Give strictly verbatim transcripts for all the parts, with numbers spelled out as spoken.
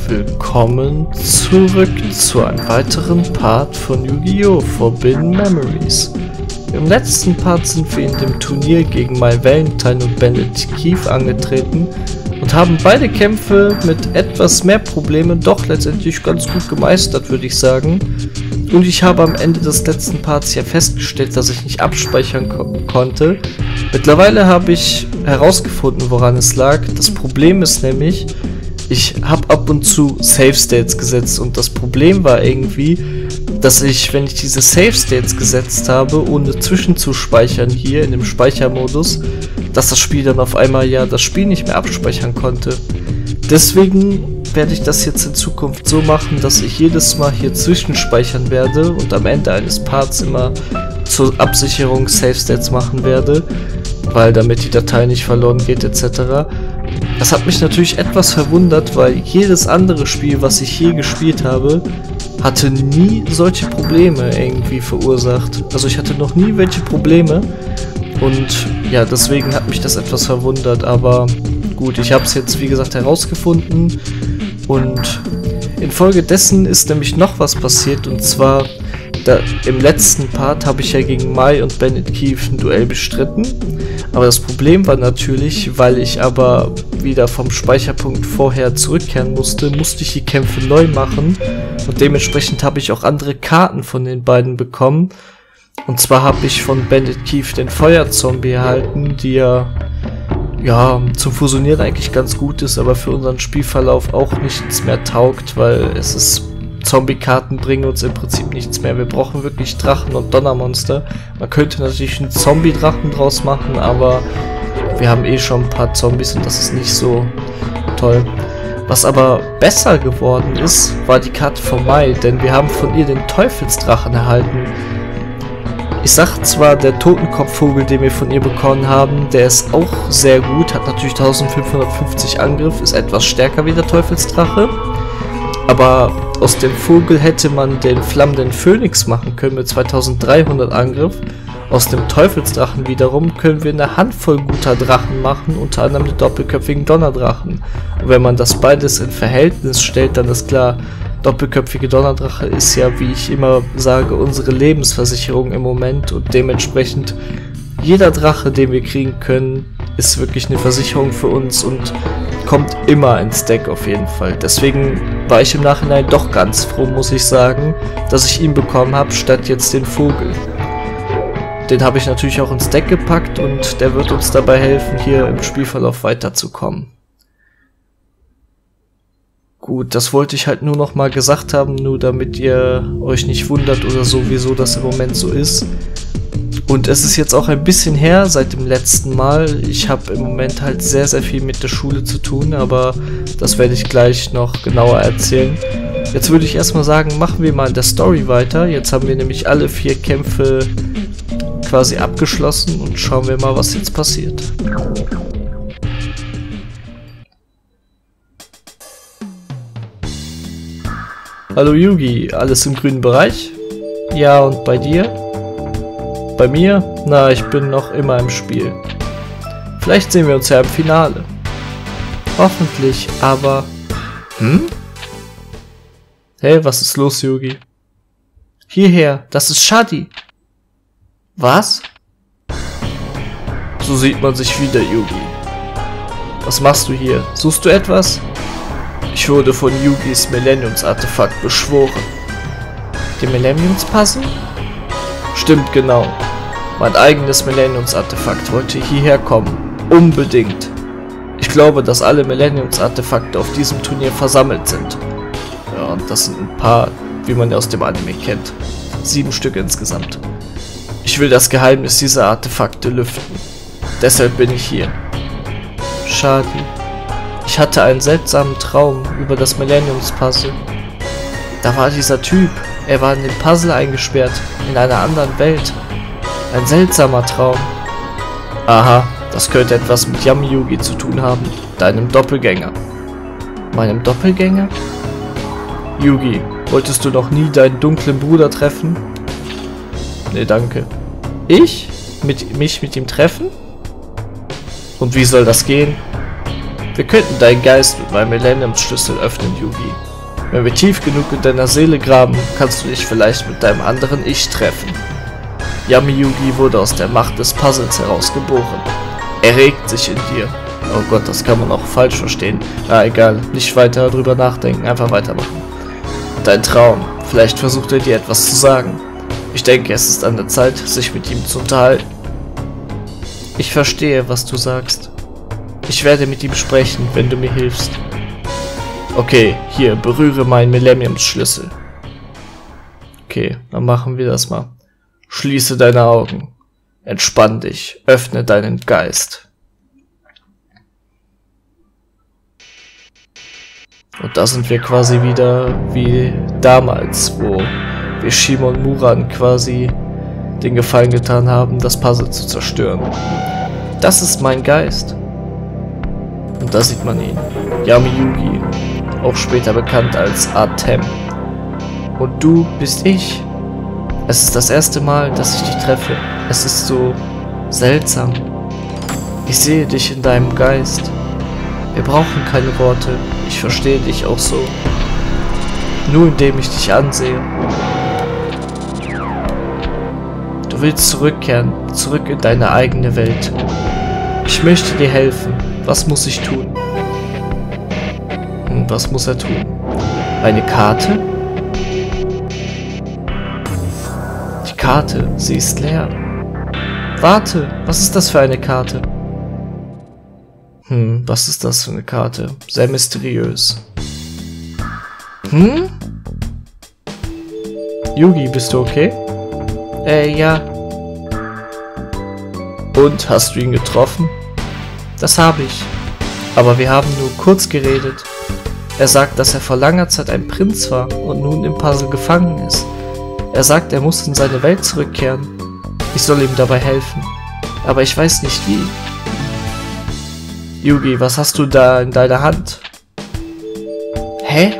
willkommen zurück zu einem weiteren Part von Yu-Gi-Oh! Forbidden Memories. Im letzten Part sind wir in dem Turnier gegen My Valentine und Bandit Keith angetreten und haben beide Kämpfe mit etwas mehr Problemen doch letztendlich ganz gut gemeistert, würde ich sagen. Und ich habe am Ende des letzten Parts ja festgestellt, dass ich nicht abspeichern ko konnte. Mittlerweile habe ich herausgefunden, woran es lag. Das Problem ist nämlich, ich habe ab und zu Save States gesetzt und das Problem war irgendwie, dass ich, wenn ich diese Save States gesetzt habe, ohne zwischenzuspeichern hier in dem Speichermodus, dass das Spiel dann auf einmal ja das Spiel nicht mehr abspeichern konnte. Deswegen werde ich das jetzt in Zukunft so machen, dass ich jedes Mal hier zwischenspeichern werde und am Ende eines Parts immer zur Absicherung Save States machen werde, weil damit die Datei nicht verloren geht et cetera. Das hat mich natürlich etwas verwundert, weil jedes andere Spiel, was ich je gespielt habe, hatte nie solche Probleme irgendwie verursacht. Also ich hatte noch nie welche Probleme und ja, deswegen hat mich das etwas verwundert, aber gut, ich habe es jetzt wie gesagt herausgefunden und infolgedessen ist nämlich noch was passiert, und zwar da, im letzten Part habe ich ja gegen Mai und Bandit Keith ein Duell bestritten, aber das Problem war natürlich, weil ich aber wieder vom Speicherpunkt vorher zurückkehren musste, musste ich die Kämpfe neu machen und dementsprechend habe ich auch andere Karten von den beiden bekommen. Und zwar habe ich von Bandit Keith den Feuerzombie erhalten, die ja, ja zum Fusionieren eigentlich ganz gut ist, aber für unseren Spielverlauf auch nichts mehr taugt, weil es ist, Zombie-Karten bringen uns im Prinzip nichts mehr. Wir brauchen wirklich Drachen und Donnermonster. Man könnte natürlich einen Zombie-Drachen draus machen, aber wir haben eh schon ein paar Zombies und das ist nicht so toll. Was aber besser geworden ist, war die Karte von Mai, denn wir haben von ihr den Teufelsdrachen erhalten. Ich sag zwar, der Totenkopfvogel, den wir von ihr bekommen haben, der ist auch sehr gut, hat natürlich eintausendfünfhundertfünfzig Angriff, ist etwas stärker wie der Teufelsdrache. Aber aus dem Vogel hätte man den flammenden Phönix machen können mit zweitausenddreihundert Angriff. Aus dem Teufelsdrachen wiederum können wir eine Handvoll guter Drachen machen, unter anderem den doppelköpfigen Donnerdrachen. Und wenn man das beides in Verhältnis stellt, dann ist klar, doppelköpfige Donnerdrache ist ja, wie ich immer sage, unsere Lebensversicherung im Moment und dementsprechend jeder Drache, den wir kriegen können, ist wirklich eine Versicherung für uns und kommt immer ins Deck auf jeden Fall. Deswegen war ich im Nachhinein doch ganz froh, muss ich sagen, dass ich ihn bekommen habe, statt jetzt den Vogel. Den habe ich natürlich auch ins Deck gepackt und der wird uns dabei helfen, hier im Spielverlauf weiterzukommen. Gut, das wollte ich halt nur noch mal gesagt haben, nur damit ihr euch nicht wundert oder so, wieso das im Moment so ist. Und es ist jetzt auch ein bisschen her seit dem letzten Mal. Ich habe im Moment halt sehr, sehr viel mit der Schule zu tun, aber das werde ich gleich noch genauer erzählen. Jetzt würde ich erstmal sagen, machen wir mal in der Story weiter. Jetzt haben wir nämlich alle vier Kämpfe quasi abgeschlossen und schauen wir mal, was jetzt passiert. Hallo Yugi, alles im grünen Bereich? Ja, und bei dir? Bei mir? Na, ich bin noch immer im Spiel. Vielleicht sehen wir uns ja im Finale. Hoffentlich, aber... Hm? Hey, was ist los, Yugi? Hierher, das ist Shadi. Was? So sieht man sich wieder, Yugi. Was machst du hier? Suchst du etwas? Ich wurde von Yugis Millenniums-Artefakt beschworen. Die Millenniums-Puzzle? Stimmt genau. Mein eigenes Millenniums-Artefakt wollte hierher kommen. Unbedingt. Ich glaube, dass alle Millenniums-Artefakte auf diesem Turnier versammelt sind. Ja, und das sind ein paar, wie man ja aus dem Anime kennt. Sieben Stück insgesamt. Ich will das Geheimnis dieser Artefakte lüften. Deshalb bin ich hier. Schade. Ich hatte einen seltsamen Traum über das Millenniums-Puzzle. Da war dieser Typ. Er war in dem Puzzle eingesperrt, in einer anderen Welt. Ein seltsamer Traum. Aha, das könnte etwas mit Yami Yugi zu tun haben, deinem Doppelgänger. Meinem Doppelgänger? Yugi, wolltest du noch nie deinen dunklen Bruder treffen? Nee, danke. Ich? Mit, mich mit ihm treffen? Und wie soll das gehen? Wir könnten deinen Geist mit meinem Millennium-Schlüssel öffnen, Yugi. Wenn wir tief genug in deiner Seele graben, kannst du dich vielleicht mit deinem anderen Ich treffen. Yami Yugi wurde aus der Macht des Puzzles herausgeboren. Er regt sich in dir. Oh Gott, das kann man auch falsch verstehen. Na egal, nicht weiter drüber nachdenken, einfach weitermachen. Dein Traum, vielleicht versucht er dir etwas zu sagen. Ich denke, es ist an der Zeit, sich mit ihm zu unterhalten. Ich verstehe, was du sagst. Ich werde mit ihm sprechen, wenn du mir hilfst. Okay, hier, berühre meinen Millennium-Schlüssel. Okay, dann machen wir das mal. Schließe deine Augen. Entspann dich. Öffne deinen Geist. Und da sind wir quasi wieder wie damals, wo wir Shimon Muran quasi den Gefallen getan haben, das Puzzle zu zerstören. Das ist mein Geist. Und da sieht man ihn. Yami Yugi, auch später bekannt als Atem. Und du bist ich. Es ist das erste Mal, dass ich dich treffe. Es ist so seltsam. Ich sehe dich in deinem Geist. Wir brauchen keine Worte. Ich verstehe dich auch so. Nur indem ich dich ansehe. Du willst zurückkehren, zurück in deine eigene Welt. Ich möchte dir helfen. Was muss ich tun? Hm, was muss er tun? Eine Karte? Die Karte, sie ist leer. Warte, was ist das für eine Karte? Hm, was ist das für eine Karte? Sehr mysteriös. Hm? Yugi, bist du okay? Äh, ja. Und, hast du ihn getroffen? Das habe ich. Aber wir haben nur kurz geredet. Er sagt, dass er vor langer Zeit ein Prinz war und nun im Puzzle gefangen ist. Er sagt, er muss in seine Welt zurückkehren. Ich soll ihm dabei helfen. Aber ich weiß nicht wie. Yugi, was hast du da in deiner Hand? Hä?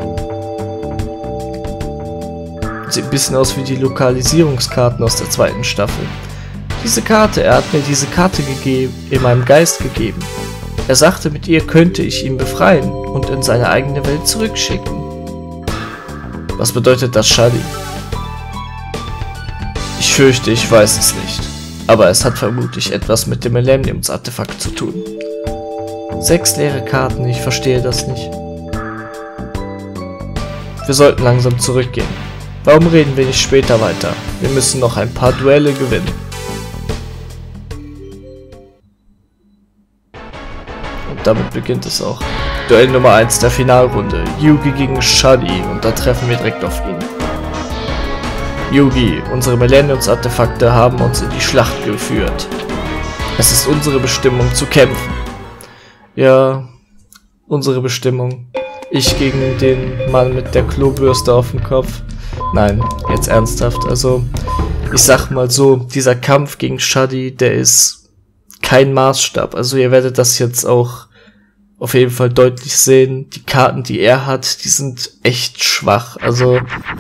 Sieht ein bisschen aus wie die Lokalisierungskarten aus der zweiten Staffel. Diese Karte, er hat mir diese Karte gegeben, in meinem Geist gegeben. Er sagte, mit ihr könnte ich ihn befreien und in seine eigene Welt zurückschicken. Was bedeutet das, Shadi? Ich fürchte, ich weiß es nicht. Aber es hat vermutlich etwas mit dem Millenniums-Artefakt zu tun. Sechs leere Karten, ich verstehe das nicht. Wir sollten langsam zurückgehen. Warum reden wir nicht später weiter? Wir müssen noch ein paar Duelle gewinnen. Und damit beginnt es auch. Duell Nummer eins der Finalrunde. Yugi gegen Shadi. Und da treffen wir direkt auf ihn. Yugi, unsere Millenniums-Artefakte haben uns in die Schlacht geführt. Es ist unsere Bestimmung zu kämpfen. Ja, unsere Bestimmung. Ich gegen den Mann mit der Klobürste auf dem Kopf. Nein, jetzt ernsthaft. Also, ich sag mal so, dieser Kampf gegen Shadi, der ist kein Maßstab. Also ihr werdet das jetzt auch auf jeden Fall deutlich sehen. Die Karten, die er hat, die sind echt schwach. Also,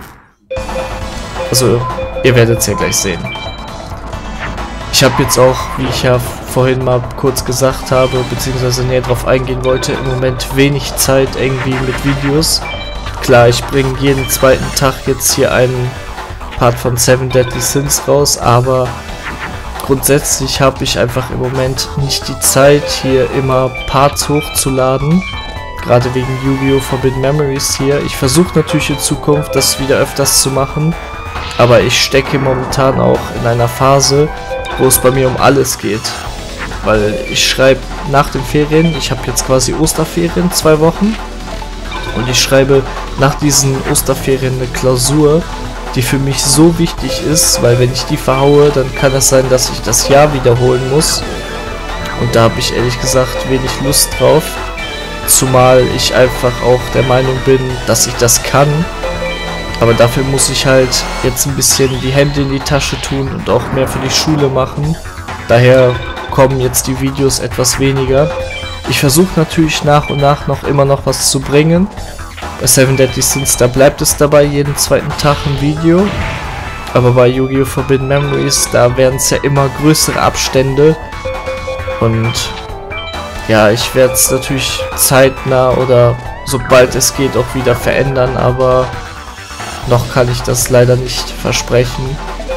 also ihr werdet es ja gleich sehen. Ich habe jetzt auch, wie ich ja vorhin mal kurz gesagt habe, beziehungsweise näher drauf eingehen wollte, im Moment wenig Zeit irgendwie mit Videos. Klar, ich bringe jeden zweiten Tag jetzt hier einen Part von Seven Deadly Sins raus, aber grundsätzlich habe ich einfach im Moment nicht die Zeit, hier immer Parts hochzuladen. Gerade wegen Yu-Gi-Oh! Forbidden Memories hier. Ich versuche natürlich in Zukunft, das wieder öfters zu machen, aber ich stecke momentan auch in einer Phase, wo es bei mir um alles geht. Weil ich schreibe nach den Ferien, ich habe jetzt quasi Osterferien, zwei Wochen. Und ich schreibe nach diesen Osterferien eine Klausur, die für mich so wichtig ist, weil wenn ich die verhaue, dann kann es sein, dass ich das Jahr wiederholen muss. Und da habe ich ehrlich gesagt wenig Lust drauf. Zumal ich einfach auch der Meinung bin, dass ich das kann. Aber dafür muss ich halt jetzt ein bisschen die Hände in die Tasche tun und auch mehr für die Schule machen. Daher kommen jetzt die Videos etwas weniger. Ich versuche natürlich nach und nach noch immer noch was zu bringen. Bei Seven Deadly Sins, da bleibt es dabei, jeden zweiten Tag ein Video. Aber bei Yu-Gi-Oh! Forbidden Memories, da werden es ja immer größere Abstände. Und ja, ich werde es natürlich zeitnah oder sobald es geht auch wieder verändern, aber noch kann ich das leider nicht versprechen.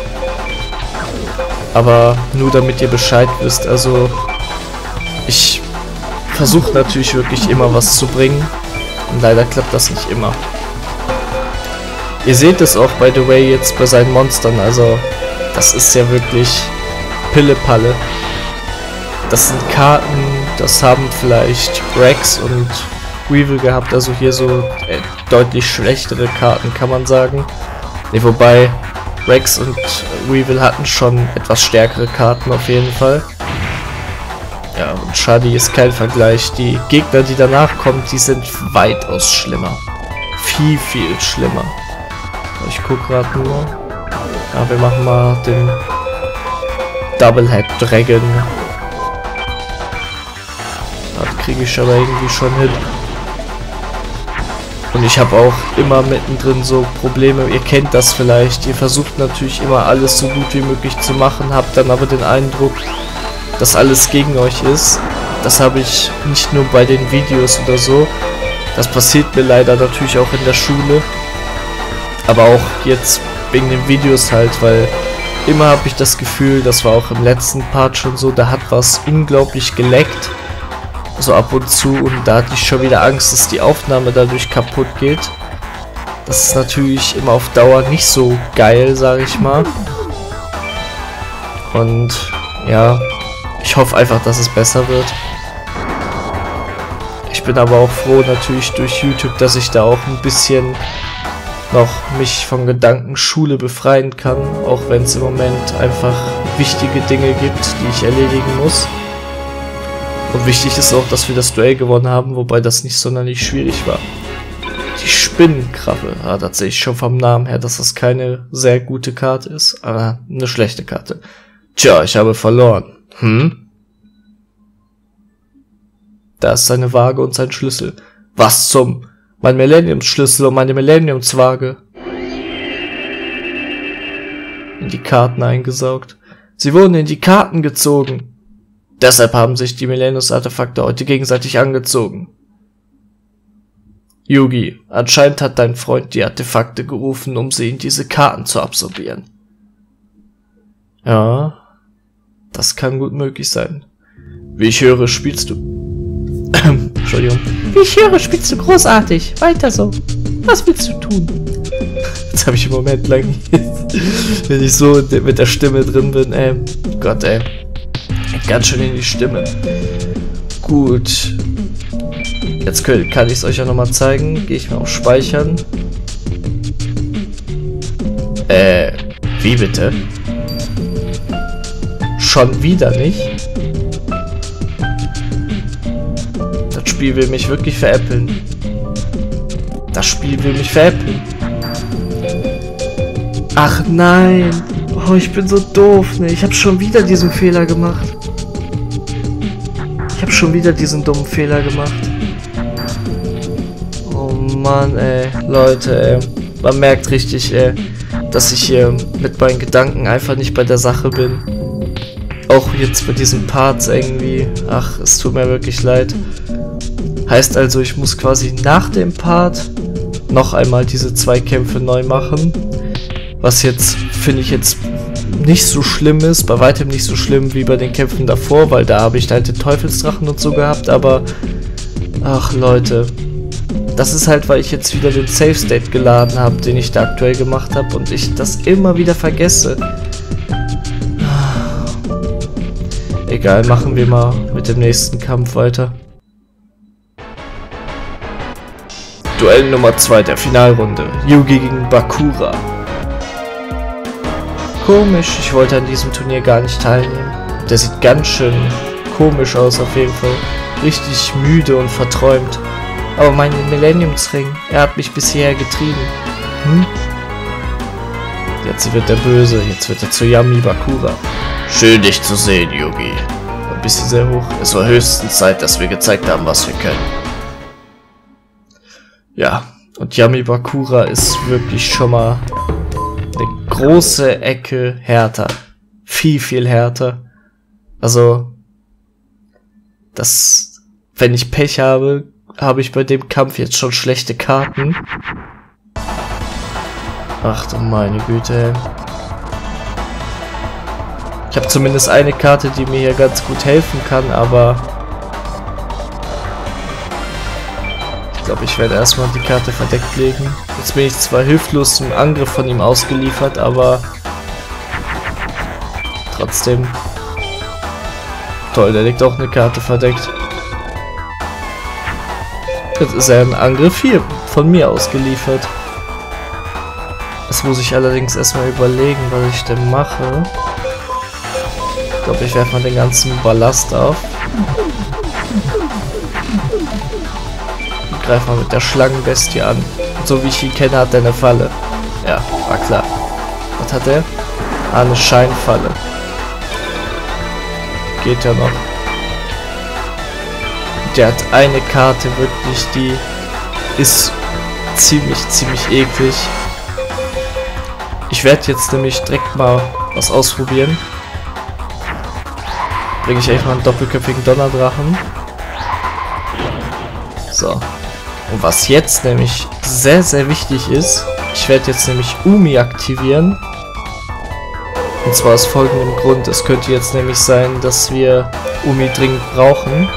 Aber nur damit ihr Bescheid wisst, also ich versuche natürlich wirklich immer was zu bringen und leider klappt das nicht immer. Ihr seht es auch, by the way, jetzt bei seinen Monstern, also das ist ja wirklich Pille-Palle. Das sind Karten, das haben vielleicht Rex und Weevil gehabt, also hier so äh, deutlich schlechtere Karten, kann man sagen. Ne, wobei Rex und Weevil hatten schon etwas stärkere Karten auf jeden Fall. Ja, und Shadi ist kein Vergleich. Die Gegner, die danach kommen, die sind weitaus schlimmer. Viel, viel schlimmer. Ich guck gerade nur. Ja, wir machen mal den Double Head Dragon. Das kriege ich aber irgendwie schon hin. Und ich habe auch immer mittendrin so Probleme. Ihr kennt das vielleicht. Ihr versucht natürlich immer alles so gut wie möglich zu machen, habt dann aber den Eindruck, dass alles gegen euch ist. Das habe ich nicht nur bei den Videos oder so. Das passiert mir leider natürlich auch in der Schule. Aber auch jetzt wegen den Videos halt, weil immer habe ich das Gefühl, das war auch im letzten Part schon so, da hat was unglaublich geleckt. So ab und zu, und da hatte ich schon wieder Angst, dass die Aufnahme dadurch kaputt geht. Das ist natürlich immer auf Dauer nicht so geil, sage ich mal. Und ja, ich hoffe einfach, dass es besser wird. Ich bin aber auch froh natürlich durch YouTube, dass ich da auch ein bisschen noch mich von Gedanken Schule befreien kann, auch wenn es im Moment einfach wichtige Dinge gibt, die ich erledigen muss. Und wichtig ist auch, dass wir das Duell gewonnen haben, wobei das nicht sonderlich schwierig war. Die Spinnenkrabbe, ja, das sehe ich schon vom Namen her, dass das keine sehr gute Karte ist, aber eine schlechte Karte. Tja, ich habe verloren. Hm? Da ist seine Waage und sein Schlüssel. Was zum... Mein Millenniumsschlüssel und meine Millenniumswaage. In die Karten eingesaugt. Sie wurden in die Karten gezogen. Deshalb haben sich die Millenniums-Artefakte heute gegenseitig angezogen. Yugi, anscheinend hat dein Freund die Artefakte gerufen, um sie in diese Karten zu absorbieren. Ja, das kann gut möglich sein. Wie ich höre, spielst du... Entschuldigung. Wie ich höre, spielst du großartig. Weiter so. Was willst du tun? Jetzt habe ich im Moment lang, wenn ich so mit der Stimme drin bin, ey. Gott, ey. Ganz schön in die Stimme. Gut. Jetzt kann ich es euch ja nochmal zeigen. Gehe ich mal auf Speichern. Äh, wie bitte? Schon wieder nicht? Das Spiel will mich wirklich veräppeln. Das Spiel will mich veräppeln. Ach nein. Oh, ich bin so doof, ne? Ich habe schon wieder diesen Fehler gemacht. Ich habe schon wieder diesen dummen Fehler gemacht. Oh Mann, ey. Leute, ey. Man merkt richtig, ey, dass ich hier mit meinen Gedanken einfach nicht bei der Sache bin. Auch jetzt bei diesen Parts irgendwie. Ach, es tut mir wirklich leid. Heißt also, ich muss quasi nach dem Part noch einmal diese zwei Kämpfe neu machen. Was jetzt, finde ich jetzt nicht so schlimm ist. Bei weitem nicht so schlimm wie bei den Kämpfen davor, weil da habe ich halt den Teufelsdrachen und so gehabt. Aber, ach Leute, das ist halt, weil ich jetzt wieder den Save State geladen habe, den ich da aktuell gemacht habe und ich das immer wieder vergesse. Egal, machen wir mal mit dem nächsten Kampf weiter. Duell Nummer zwei der Finalrunde. Yugi gegen Bakura. Komisch, ich wollte an diesem Turnier gar nicht teilnehmen. Der sieht ganz schön komisch aus auf jeden Fall. Richtig müde und verträumt. Aber mein Millenniumsring, er hat mich bis hierher getrieben. Hm? Jetzt wird er böse, jetzt wird er zu Yami Bakura. Schön dich zu sehen, Yugi. Ein bisschen sehr hoch. Es war höchstens Zeit, dass wir gezeigt haben, was wir können. Ja, und Yami Bakura ist wirklich schon mal eine große Ecke härter. Viel, viel härter. Also, das wenn ich Pech habe, habe ich bei dem Kampf jetzt schon schlechte Karten. Ach du meine Güte. Ich habe zumindest eine Karte, die mir hier ganz gut helfen kann, aber ich glaube, ich werde erstmal die Karte verdeckt legen. Jetzt bin ich zwar hilflos zum Angriff von ihm ausgeliefert, aber trotzdem. Toll, der legt auch eine Karte verdeckt. Jetzt ist er im Angriff hier von mir ausgeliefert. Das muss ich allerdings erstmal überlegen, was ich denn mache. Ich glaube, ich werfe mal den ganzen Ballast auf. Und greife mal mit der Schlangenbestie an. Und so wie ich ihn kenne, hat er eine Falle. Ja, war klar. Was hat er? Ah, eine Scheinfalle. Geht ja noch. Der hat eine Karte wirklich, die ist ziemlich, ziemlich eklig. Ich werde jetzt nämlich direkt mal was ausprobieren. Bringe ich echt mal einen doppelköpfigen Donnerdrachen. So. Und was jetzt nämlich sehr, sehr wichtig ist, ich werde jetzt nämlich Umi aktivieren. Und zwar aus folgendem Grund. Es könnte jetzt nämlich sein, dass wir Umi dringend brauchen.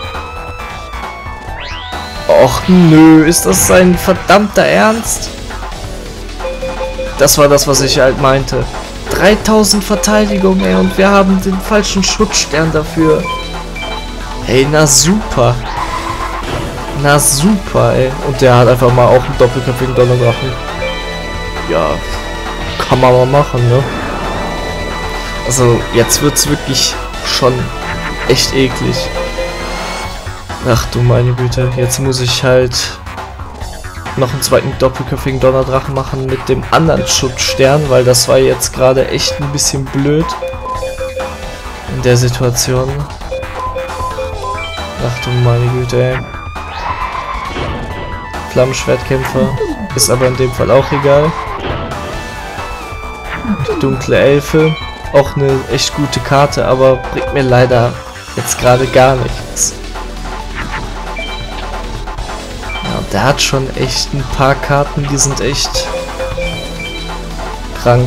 Och nö, ist das sein verdammter Ernst? Das war das, was ich halt meinte. dreitausend Verteidigung, ey, und wir haben den falschen Schutzstern dafür. Ey, na super. Na super, ey. Und der hat einfach mal auch einen doppelköpfigen Donnerdrachen. Ja, kann man mal machen, ne? Also, jetzt wird's wirklich schon echt eklig. Ach du meine Güte, jetzt muss ich halt noch einen zweiten doppelköpfigen Donnerdrachen machen mit dem anderen Schutzstern, weil das war jetzt gerade echt ein bisschen blöd in der Situation. Ach du meine Güte, ey. Flammenschwertkämpfer ist aber in dem Fall auch egal. Die dunkle Elfe, auch eine echt gute Karte, aber bringt mir leider jetzt gerade gar nichts. Der hat schon echt ein paar Karten, die sind echt krank.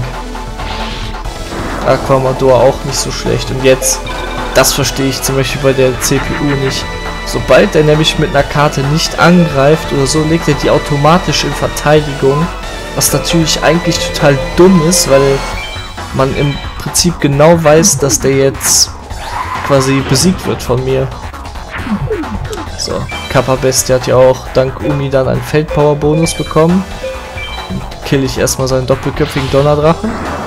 Aquamador auch nicht so schlecht. Und jetzt, das verstehe ich zum Beispiel bei der C P U nicht. Sobald er nämlich mit einer Karte nicht angreift oder so, legt er die automatisch in Verteidigung. Was natürlich eigentlich total dumm ist, weil man im Prinzip genau weiß, dass der jetzt quasi besiegt wird von mir. So, Kappa Bestie hat ja auch dank Umi dann einen Feldpower-Bonus bekommen. Dann kill ich erstmal seinen doppelköpfigen Donnerdrachen.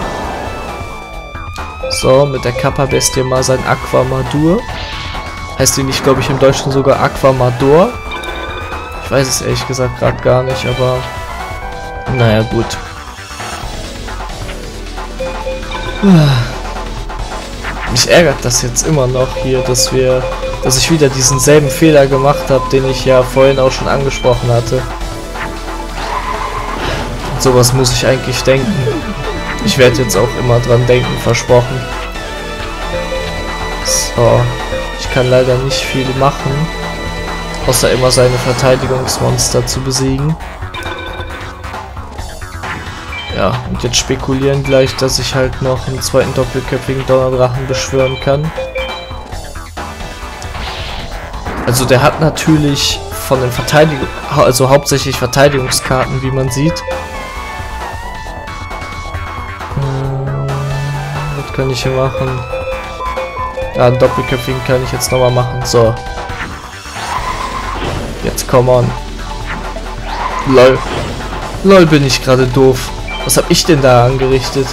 So, mit der Kappa Bestie mal sein Aquamadur. Heißt die nicht, glaube ich, im Deutschen sogar Aquamador? Ich weiß es ehrlich gesagt gerade gar nicht, aber naja, gut. Mich ärgert das jetzt immer noch hier, dass wir dass ich wieder diesen selben Fehler gemacht habe, den ich ja vorhin auch schon angesprochen hatte. Und sowas muss ich eigentlich denken. Ich werde jetzt auch immer dran denken, versprochen. So, ich kann leider nicht viel machen, außer immer seine Verteidigungsmonster zu besiegen. Ja, und jetzt spekulieren gleich, dass ich halt noch einen zweiten doppelköpfigen Donnerdrachen beschwören kann. Also der hat natürlich von den Verteidigung, also hauptsächlich Verteidigungskarten, wie man sieht. Hm, was kann ich hier machen? Ja, einen doppelköpfigen kann ich jetzt nochmal machen. So. Jetzt come on. Lol. Lol, bin ich gerade doof. Was hab ich denn da angerichtet?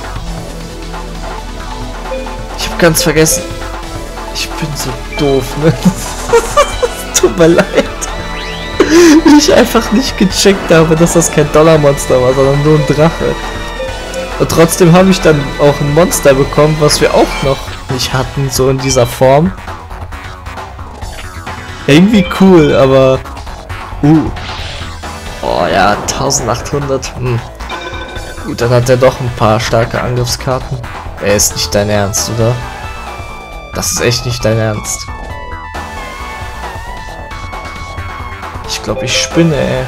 Ich hab ganz vergessen. Ich bin so doof, ne? Tut mir leid. Wie ich einfach nicht gecheckt habe, dass das kein Dollarmonster war, sondern nur ein Drache. Und trotzdem habe ich dann auch ein Monster bekommen, was wir auch noch nicht hatten, so in dieser Form. Irgendwie cool, aber... Uh. Oh ja, eintausendachthundert. Hm. Gut, dann hat er doch ein paar starke Angriffskarten. Er ist nicht dein Ernst, oder? Das ist echt nicht dein Ernst. Ich glaube, ich spinne, ey.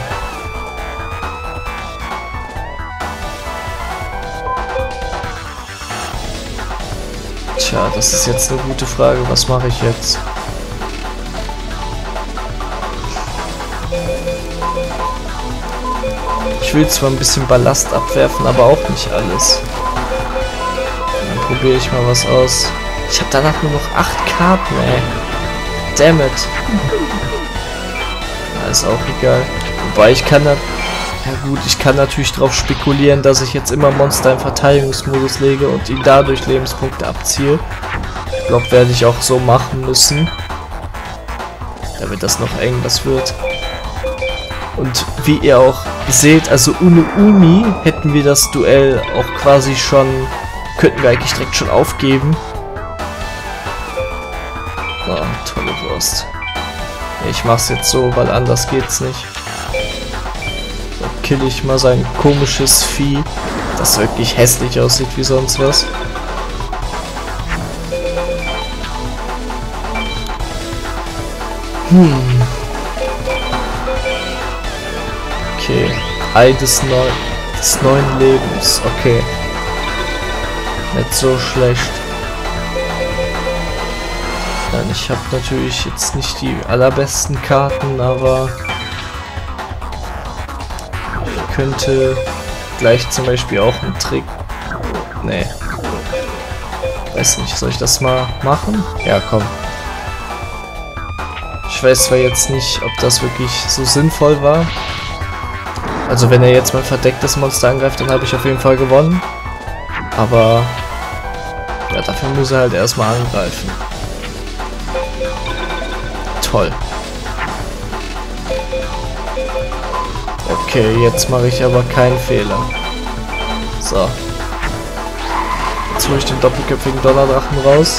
Tja, das ist jetzt eine gute Frage. Was mache ich jetzt? Ich will zwar ein bisschen Ballast abwerfen, aber auch nicht alles. Dann probiere ich mal was aus. Ich habe danach nur noch acht Karten, ey. Damn it. Ja, ist auch egal. Wobei ich kann da... Ja gut, ich kann natürlich darauf spekulieren, dass ich jetzt immer Monster im Verteidigungsmodus lege und ihn dadurch Lebenspunkte abziehe. Ich glaube, werde ich auch so machen müssen. Damit das noch eng das wird. Und wie ihr auch seht, also ohne Umi hätten wir das Duell auch quasi schon... Könnten wir eigentlich direkt schon aufgeben. Oh, tolle Wurst. Ich mach's jetzt so, weil anders geht's nicht. So, kill ich mal sein komisches Vieh, das wirklich hässlich aussieht wie sonst was. Hm. Okay. Ei des, Neu des neuen Lebens. Okay. Nicht so schlecht. Nein, ich habe natürlich jetzt nicht die allerbesten Karten, aber ich könnte gleich zum Beispiel auch einen Trick... Nee. Weiß nicht, soll ich das mal machen? Ja, komm. Ich weiß zwar jetzt nicht, ob das wirklich so sinnvoll war. Also wenn er jetzt mal verdecktes Monster angreift, dann habe ich auf jeden Fall gewonnen. Aber ja, dafür muss er halt erstmal angreifen. Toll. Okay, jetzt mache ich aber keinen Fehler. So. Jetzt hole ich den doppelköpfigen Donnerdrachen raus.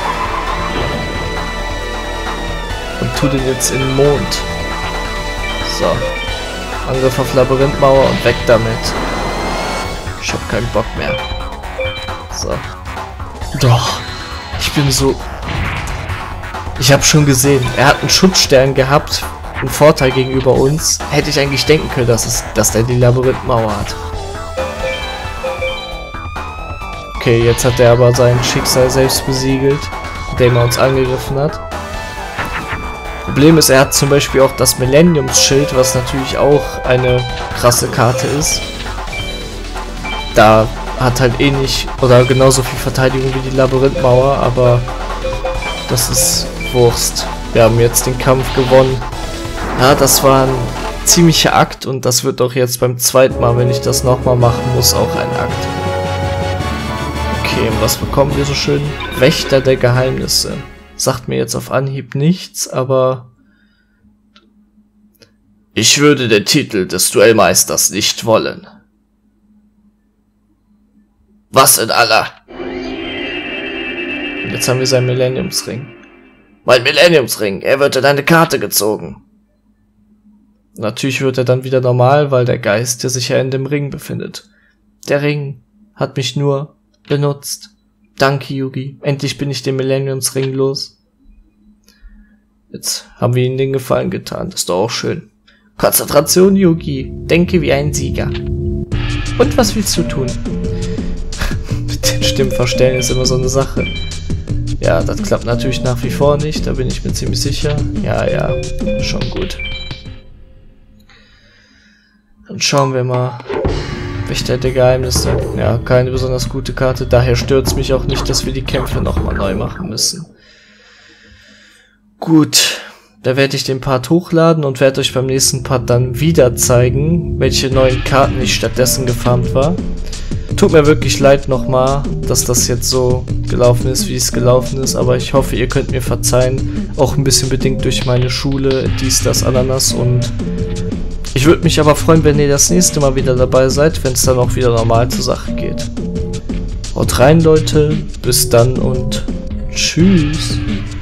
Und tu den jetzt in den Mond. So. Angriff auf Labyrinthmauer und weg damit. Ich hab keinen Bock mehr. So. Doch. Ich bin so... Ich habe schon gesehen, er hat einen Schutzstern gehabt, einen Vorteil gegenüber uns. Hätte ich eigentlich denken können, dass, es, dass der die Labyrinthmauer hat. Okay, jetzt hat er aber sein Schicksal selbst besiegelt, indem er uns angegriffen hat. Problem ist, er hat zum Beispiel auch das Millenniumsschild, was natürlich auch eine krasse Karte ist. Da hat halt eh nicht, oder genauso viel Verteidigung wie die Labyrinthmauer, aber das ist Wurst. Wir haben jetzt den Kampf gewonnen. Ja, das war ein ziemlicher Akt und das wird auch jetzt beim zweiten Mal, wenn ich das nochmal machen muss, auch ein Akt. Okay, und was bekommen wir so schön? Wächter der Geheimnisse. Sagt mir jetzt auf Anhieb nichts, aber... Ich würde den Titel des Duellmeisters nicht wollen. Was in aller... Und jetzt haben wir seinen Millenniumsring. Mein Millenniumsring, er wird in eine Karte gezogen. Natürlich wird er dann wieder normal, weil der Geist, der sich ja in dem Ring befindet. Der Ring hat mich nur benutzt. Danke, Yugi. Endlich bin ich den Millenniumsring los. Jetzt haben wir ihnen den Gefallen getan. Das ist doch auch schön. Konzentration, Yugi. Denke wie ein Sieger. Und was willst du tun? Mit den Stimmen verstellen ist immer so eine Sache. Ja, das klappt natürlich nach wie vor nicht. Da bin ich mir ziemlich sicher. Ja, ja. Schon gut. Dann schauen wir mal. Wächter der Geheimnisse. Ja, keine besonders gute Karte. Daher stört es mich auch nicht, dass wir die Kämpfe nochmal neu machen müssen. Gut. Da werde ich den Part hochladen und werde euch beim nächsten Part dann wieder zeigen, welche neuen Karten ich stattdessen gefarmt war. Tut mir wirklich leid nochmal, dass das jetzt so gelaufen ist, wie es gelaufen ist, aber ich hoffe, ihr könnt mir verzeihen. Auch ein bisschen bedingt durch meine Schule, dies, das, Ananas und... Ich würde mich aber freuen, wenn ihr das nächste Mal wieder dabei seid, wenn es dann auch wieder normal zur Sache geht. Haut rein, Leute. Bis dann und tschüss.